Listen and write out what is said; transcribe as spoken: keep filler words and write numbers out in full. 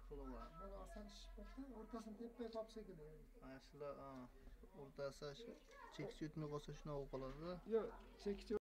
qilaman. Mana asal shishibdi, o'rtasini tepmay qolsa kerak. Mana shular, o'rtasi chekis yutmay qolsa shunaqa qoladi-da. Yo'q, chekis